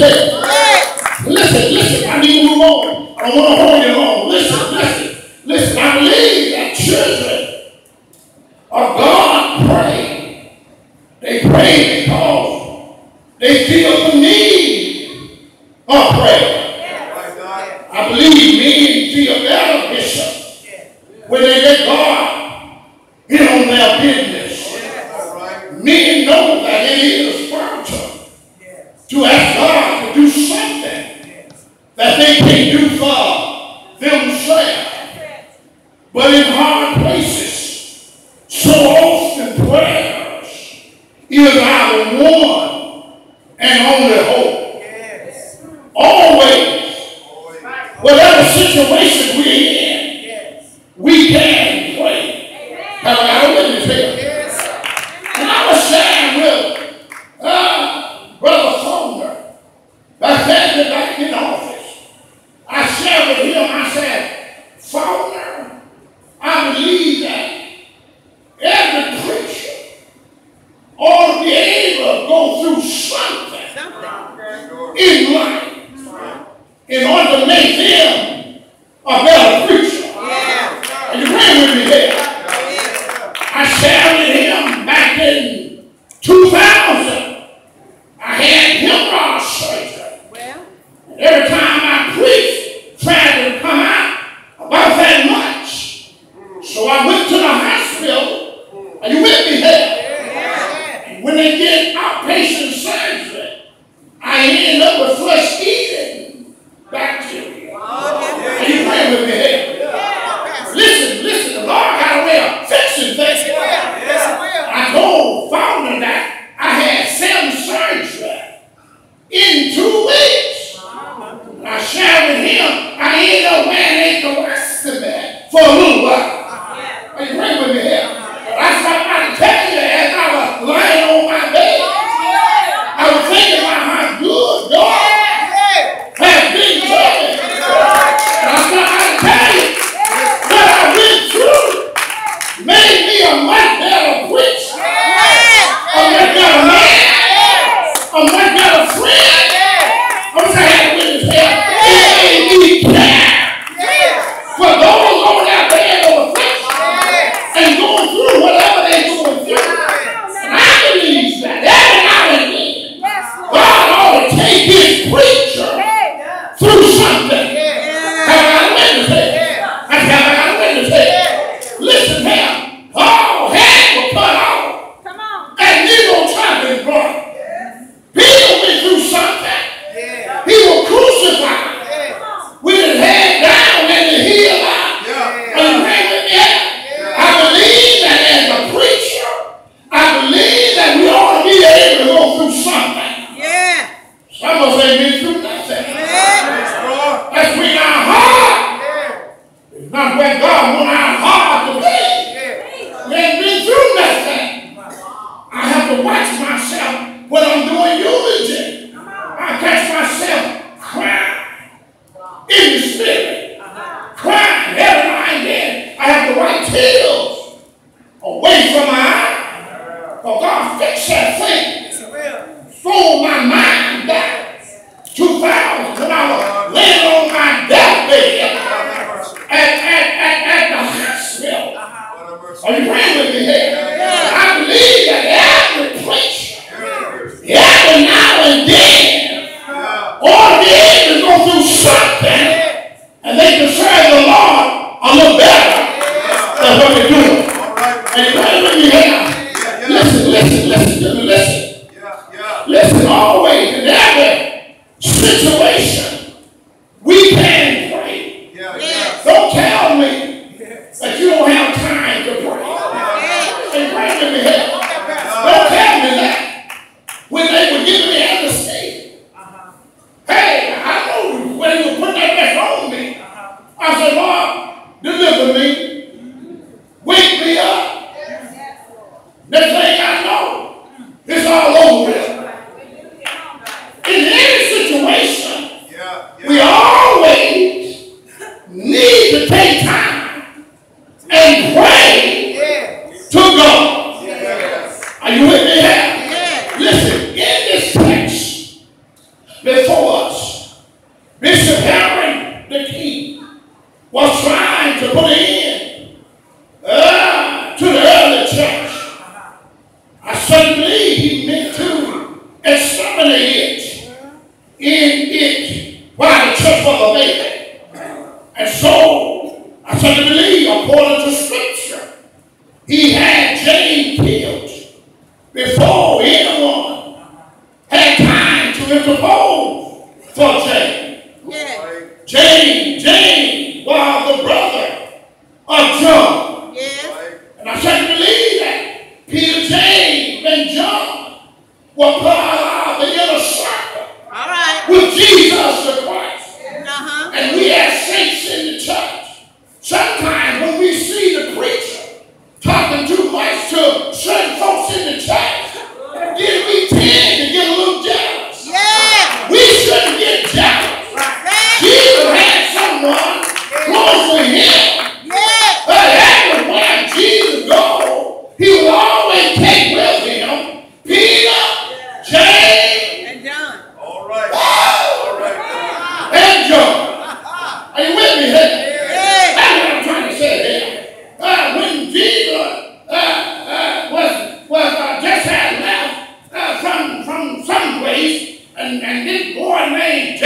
hell. Listen, I need to move on. I don't want to hold you long. Listen, I believe that children of God pray. They pray because they feel the need of prayer. I believe men feel better, Bishop, when they let God in on their business. Men know that it is spiritual to ask God to do something that they can do for themselves. But in hard places, so often prayers is our one and only hope. Always. Whatever situation we're in, we can pray. Have I got a witness here? And I was sharing with Brother Songer back in the office. I shared with him, I said, Songer, I believe that every preacher ought to be able to go through something in life in order to make them a better preacher. And you agree with me there? I shared with him back in 2000. I had hemorrhoid surgery. Every time I preached, tried to come out about that much. So I went to the hospital. Are you with me there? And when they did outpatient surgery, I ended up with flesh eating bacteria. Are you praying with me here? Listen, the Lord got a way of fixing things. I told Founder that I had 7 surgery in 2 weeks. I shared with him, I ended up wearing ankle for a little while. Are you praying with me here? I stopped by to tell you as I was lying on my bed. I was thinking about how good God has been to me. And I stopped by to tell you what I went through made me a much better preacher, a much better man, a much better friend. I'm saying with his head, it made me care for those over there bad over and going through whatever they're going through. And I believe that every now and then, God ought to take his preacher through something. Have I got a witness here? Have I got a witness here? Listen here. All head will cut off. And Negro chopping brought. Peter went through something. He was crucified with his head down and the heel out. Are you praying with me? I believe that as a preacher, I believe that we ought to be able to go through something. Some of us ain't been through nothing. That's when our heart is not where God wants our heart to be. We ain't been through nothing. I have to watch myself when I'm doing eulogy. I catch myself crying in the spirit. Crying every now and then. I have to wipe tears away from my eyes. For God fix that thing. Throw my mind back 2000 when I was laying on my deathbed at the hospital. Are you praying with me here? I believe that every preacher, every now and then, ought to be able to go through something and they can serve the Lord a little better than what they're doing. And you pray with me here. Listen. Listen, always in every situation, we can pray. Don't tell me that you don't have time to pray. And pray with me here. Don't tell me that when they were giving me anesthesia. Hey, I know when they were putting that back on me. I said, Lord, deliver me. Wake me up. Next thing I know, it's all over with. In any situation, we always need to take time and pray to God. Are you with me here? Listen, in this text, before for James. Yeah. James was the brother of John. Yes. And I can't believe that Peter, James, and John were part of the inner circle. All right. With Jesus the Christ. Uh-huh. And we as saints in the church, sometimes when we see the preacher talking too much to certain folks in the church, then we tend to get a little jealous. Yeah. We shouldn't get jealous. Jesus had someone close to him. Yeah. But everywhere Jesus goes, he will always take with him Peter, James, And John. All right. and John. Are you with me here? Yeah. That's what I'm trying to say here. When Jesus was just had left from some place, and this boy named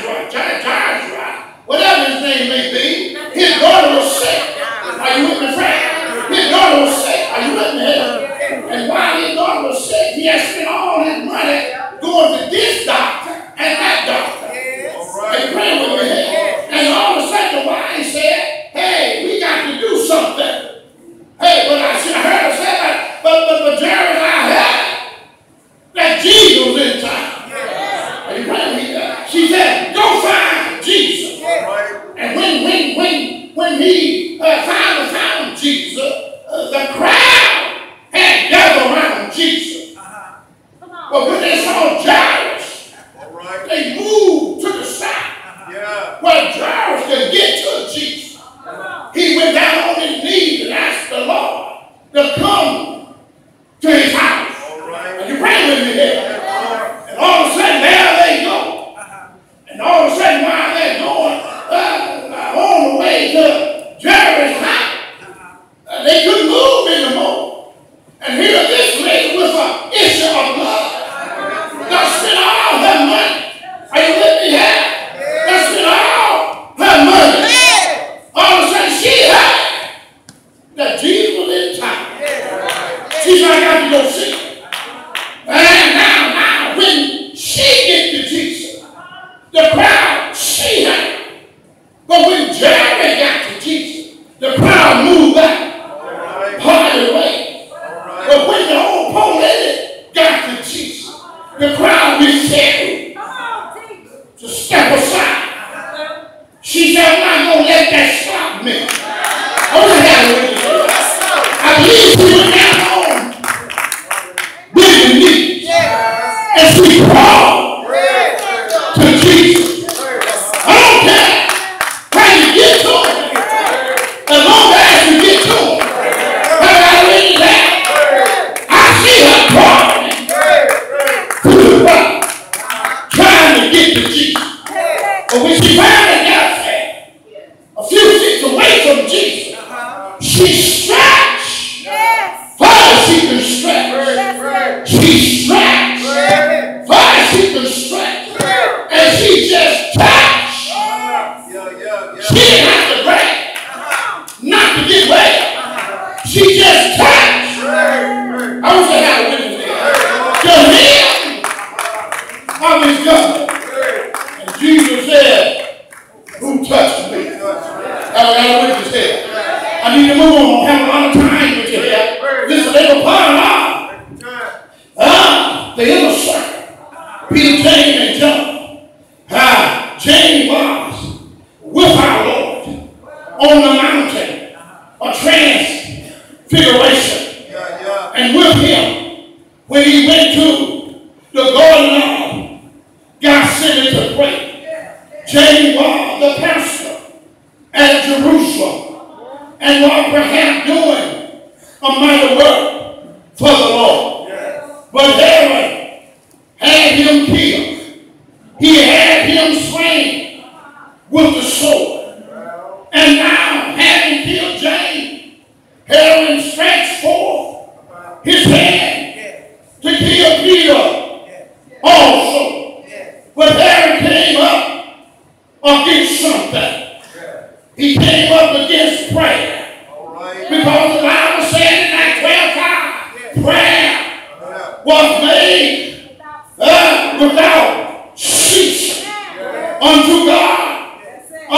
Joshua, whatever his name may be, his daughter was sick. Are you with me, friend? His daughter was sick. Are you with me here? And while his daughter was sick, he had spent all his money going to this doctor and that doctor. Are you praying with me here? And all of a sudden the wife said, hey, we got to do something. Hey, but I heard her say that, but Jerry and I heard that Jesus was in town. Are you praying with me? She said, go find Jesus. And when he finally found Jesus, the crowd had gathered around Jesus. But when they saw Jairus, they moved to the side where Jairus could get to Jesus. He went down on his knees and asked the Lord to come to his house. Are you praying with me there? And all of a sudden, there they go. And all of a sudden, while they're going on the way to Jairus' house, they couldn't move anymore. And here this lady with an issue of blood. That spent all her money. Are you with me here? That spent all her money. All of a sudden, she heard that Jesus was in town. She said, I got to go see him. And now, when she gets to Jesus, the crowd see her. But when Jerry got to Jesus, the crowd moved back, parted away. But when the old poor lady got to Jesus, the crowd refused to step aside. She said, I'm not going to let that stop me. I want to have a witness. I believe she went down home with the knees. And she crawled to Jesus. I don't care how you get to him. As long as you get to him. I got to read that. I see her crawling to the front, trying to get to Jesus. But when she finally got there, a few feet away from Jesus, she stretched far as she could stretch. She stretched far as she could stretch. And she just touched. She didn't have to pray, not to get well. She just touched. I wish I had a witness there. To him of his government. And Jesus said, who touched me? I got a witness there. I need to move on. I have a lot of time with you here. Listen, they were part of the inner circle. Peter, James, and John. James was with our Lord on the mountain of transfiguration. And with him, when he went to the Garden of Gethsemane to pray, James was the pastor at Jerusalem and was perhaps doing a mighty work for the Lord. But Herod had him killed. He had him slain with the sword. And now, having killed James, Herod stretched forth his hand to kill Peter also. But Herod came up against something. He came up against prayer. Because the Bible said in that 12 prayer was made without ceasing.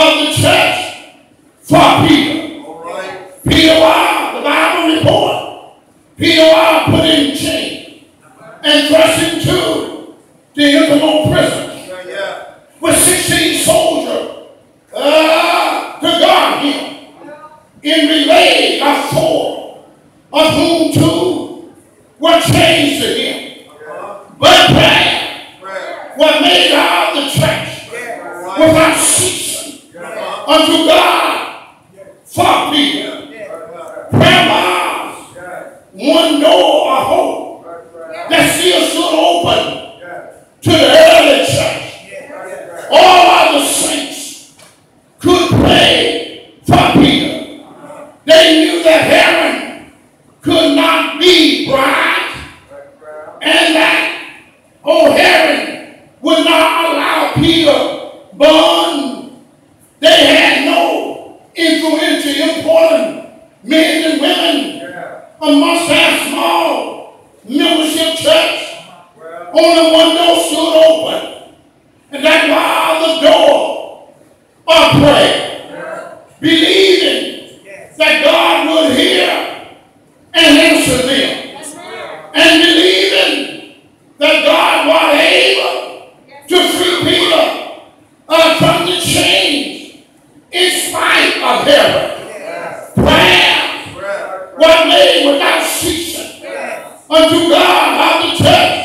of the church for Peter. All right. Peter was, the Bible report, Peter was put in chains and thrust into the Inkerman prison with 16 soldiers to guard him in relay of 4, of whom 2 were chained to him. But prayer was made out of the church without ceasing unto God for Peter. Prayer was one door of hope that still stood open to the early church. All of the saints could pray for Peter. They knew that Herod could not be bribed, and that Herod would not allow Peter bond. They had no influential, important men and women amongst that small membership church. Only one door stood open, and that was the door of prayer, believing that God would hear and answer them, and believing that God was able to free Peter from the chains in spite of Herod. Prayer was made without ceasing unto God of the church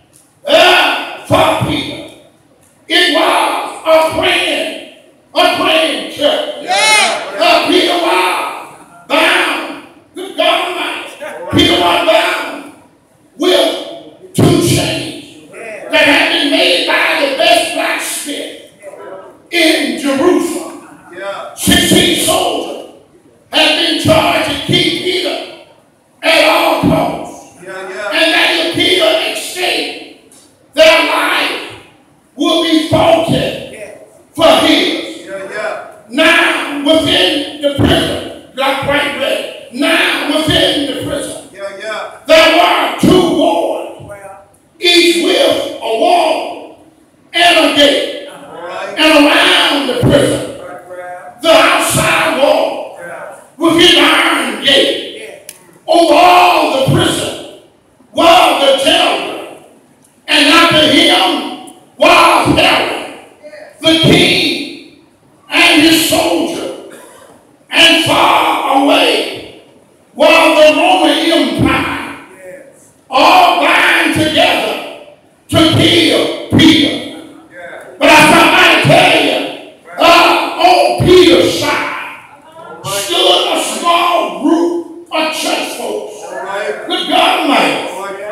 for Peter. It was a praying church. Peter was bound. Good God Almighty. Peter was bound with 2 chains that had been made by the best blacksmith in Jerusalem. 16 soldiers had been charged to keep Peter at all costs. And that if Peter escaped, their life would be faulted for his. Now within the prison, like quite read, now within the prison, there were 2 wards, each with a wall and a gate. And around the prison, the outside wall with his iron gate. Over all the prison was the jailer, and after him was Herod, the king, and his soldier. And far away was the Roman Empire, all bind together to kill Peter. But I thought I'd tell you, on Peter's side stood a small group of church folks. Good God Almighty,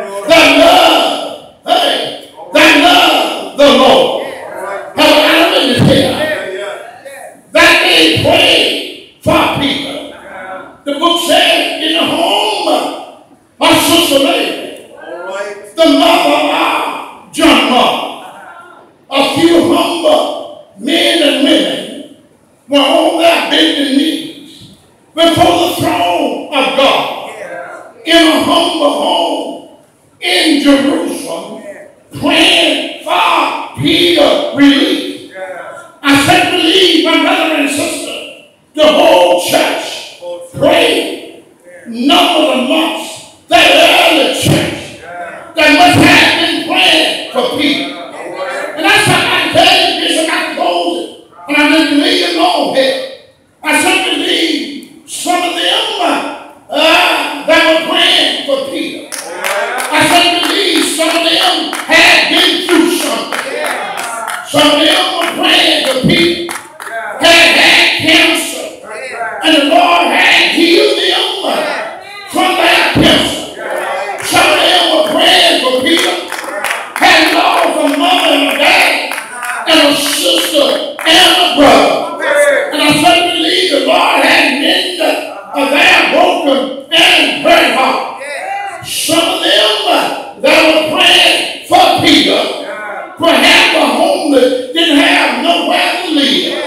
that love the Lord. Have I been here? That they prayed for Peter. The book says in the home of Sister Mary, the mother of John Mark, a few humble men and women were on their bending knees before the throne of God in a humble home in Jerusalem, praying for Peter's release. I said, believe, my brother and sister, the whole church prayed. Number amongst that early church that must have been praying for Peter. And I said, I tell you, Bishop, I close it, and I didn't leave it long here. I said, believe some of them that were praying for Peter. I said, believe some of them had been through something. Some of them were praying for Peter, had cancer, and the Lord had healed them from that cancer. Some of them were praying for Peter, had lost a mother and a dad, and a sister and a brother. And I said, believe the Lord had mended their broken and hurt heart. Some of them that were praying for Peter, perhaps the homeless didn't have nowhere to live.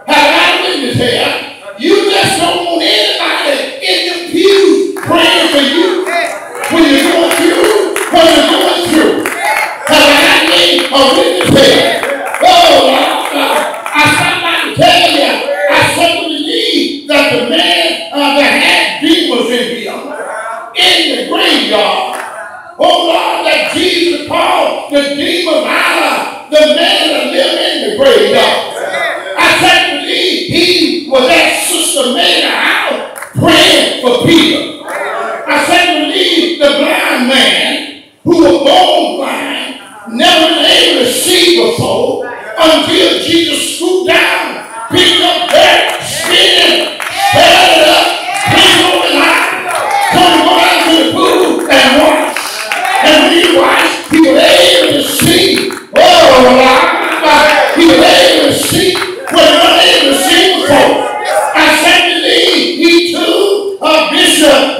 Have I witness here? You just don't want anybody in the pew praying for you when you're going through what you're going through. Have I made a witness here? Oh, I somebody tell you, I certainly believe that the man that had demons in him in the graveyard. Oh Lord, that Jesus called the demons out of the man that lived in the graveyard. I certainly believe he was at Sister Mary's house praying for Peter. I certainly believe the blind man who was born blind, never been able to see before, until Jesus scooped down, picked up dirt, spit it, stirred it up, cleaned over his eyes, told him to go out to the pool and wash. And when he washed, he was able to see. He was able to see what he wasn't able to see before. I certainly believe he too, Bishop,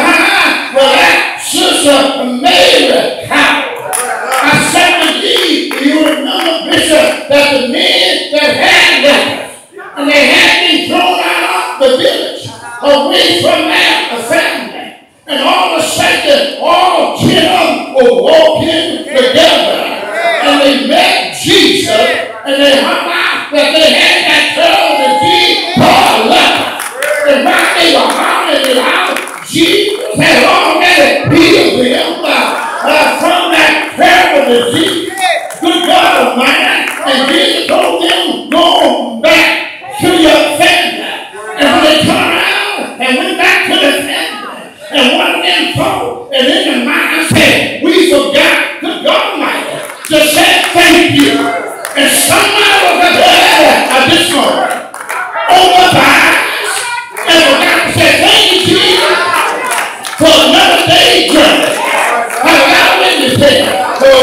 that Sister Mary house. I certainly believe you remember, Bishop, that the men that had lepers, and they had been thrown out of the village, away from their family. And all of a sudden, all 10 of them were walking together. And they met Jesus, and they hung out that they had that terrible disease called leper. And while they were hollering it out, Jesus had already healed them from that terrible disease. Good God Almighty. And Jesus told them, go back to your family. And when they turned around and went back to the family, and one of them thought, and in their mind said, we forgot, good God Almighty, to say thank you. And somebody was at this morning, opened the eyes, and forgot to say thank you, Jesus, for another day's journey. I got a witness here.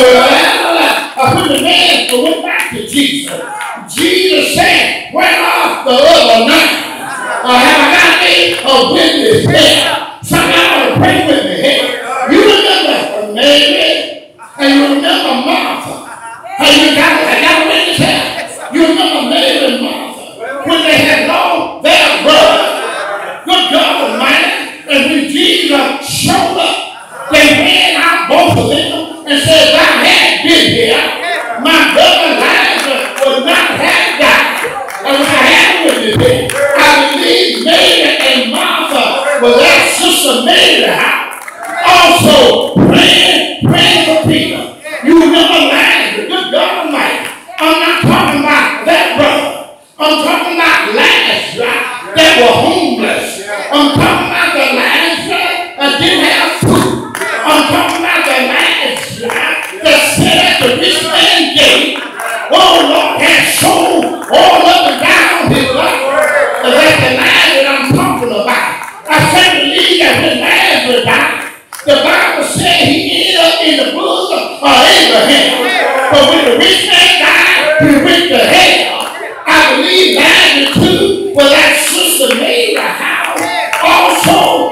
When the man went back to Jesus, Jesus said, where are the other 9? Have I got a witness here? Somebody pray with me here. You remember Mary, and you remember Martha. And I got a witness here. You remember Mary and Martha when they had lost their brother. Good God Almighty. And when Jesus showed up, they ran out both of them and said, I had been here. My brother Lazarus would not have died. And when I had a witness here, I believe Mary and Martha was at Sister Mary's house, also praying for Peter. You remember Lazarus, good God Almighty. I'm not talking about that brother. I'm talking about Lazarus that were homeless. I'm talking about the Lazarus that didn't have food. I'm talking about the Lazarus that sat at the rich man's gate. Oh Lord, had soul all up and down his life. That's the Lazarus I'm talking about. I certainly believe that when Lazarus died, the Bible said he ended up in the bosom of Abraham. But when the rich man died, he went to hell. I believe Lazarus too was at Sister Mary's house, also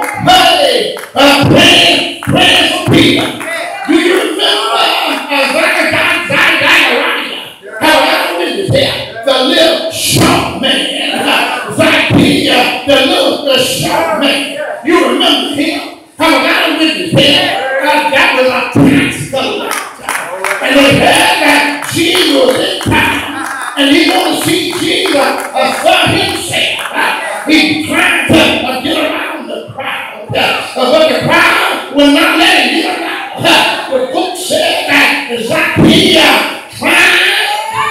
praying for Peter. Do you remember how I witness here? The little short man, Zacchaeus, the short man. You remember him? How I witness here? That was a tax collector. And they heard that Jesus was in town, and he wanted to see Jesus for himself. He tried to get around the crowd, but the crowd would not let him get around. The book said that Zacchaeus climbed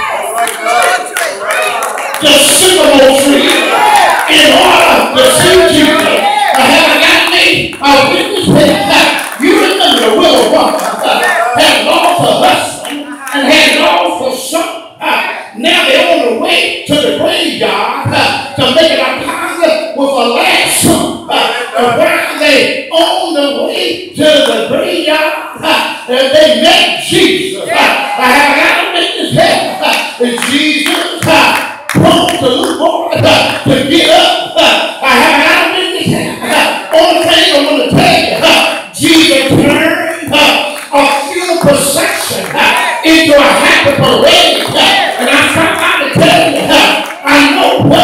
the sycamore tree in order to see Jesus. Have I got me a witness here? You remember the widow woman had lost her husband and had lost her son. Now they're on the way to the graveyard to make an appointment with a last son. While they on the way to the graveyard, they met Jesus. I have got a witness here. Jesus told the little boy to get up. I have got a witness here. Only thing I want to tell you, Jesus turned a funeral procession into a happy parade. And I come out to tell you, I know what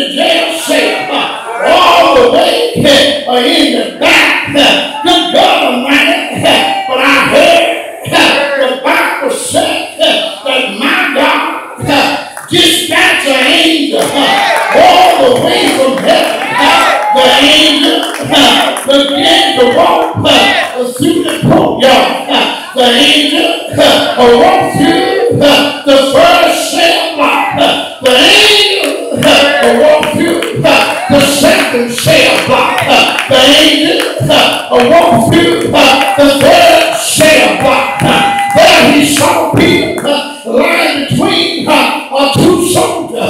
the jail cell, all the way in the back. Good government, but I heard the Bible said that my God dispatched an angel all the way from heaven. The angel began to walk through the courtyard. The angel walked through the first cell block. The angel walked through the second cell block. The angel walked through the third cell block. There he saw Peter lying between two soldiers.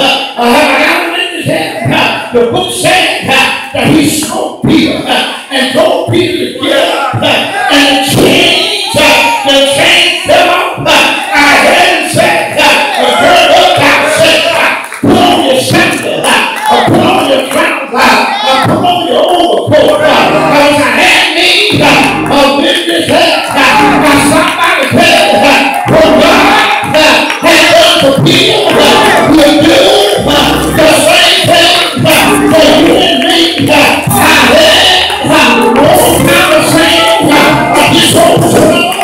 The book said that he smote Peter and told Peter to get up, and the chain fell off. I heard him say, gird up, I said, put on your sandals, put on your trousers, put on your overcoat. Because I had me with this head. Somebody said, oh God, had done for Peter, we're good. The same thing for you and me. I heard all kind of saying, this old old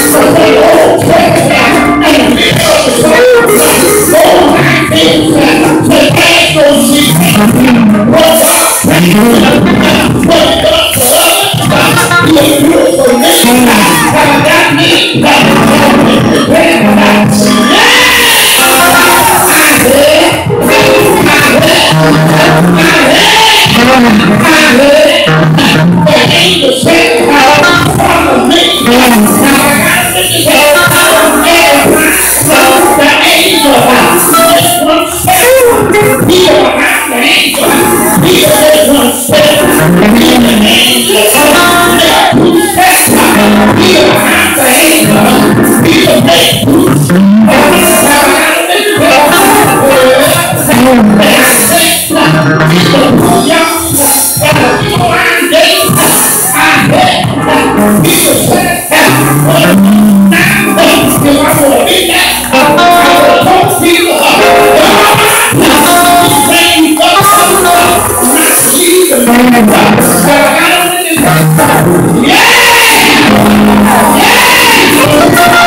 and we old things that ain't no secret. What God for us, He will for me. That means the angel said, follow me. The angel just one step. Peter behind the angel. Peter just one step. The angel made 2 steps. Peter behind the angel. Peter made 2